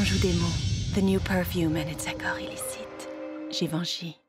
joue des mots. The new perfume and its accord illicite. Givenchy.